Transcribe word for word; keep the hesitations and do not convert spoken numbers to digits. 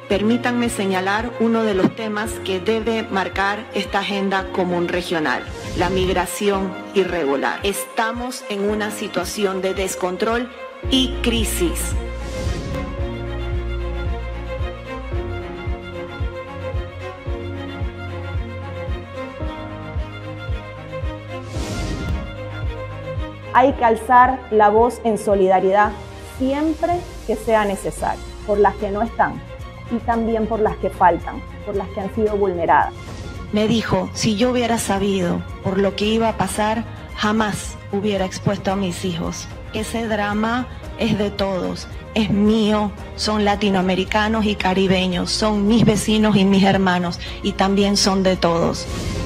permítanme señalar uno de los temas que debe marcar esta agenda común regional: la migración irregular. Estamos en una situación de descontrol y crisis. Hay que alzar la voz en solidaridad siempre que sea necesario, por las que no están y también por las que faltan, por las que han sido vulneradas. Me dijo, si yo hubiera sabido por lo que iba a pasar, jamás hubiera expuesto a mis hijos. Ese drama es de todos, es mío, son latinoamericanos y caribeños, son mis vecinos y mis hermanos, y también son de todos.